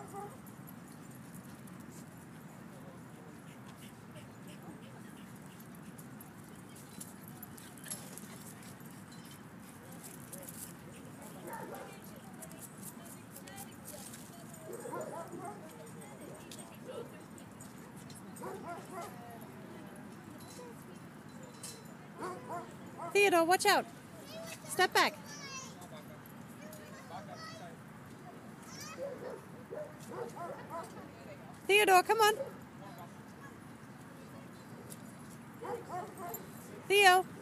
Theodore, watch out. Step back. Theodore, come on. Theo.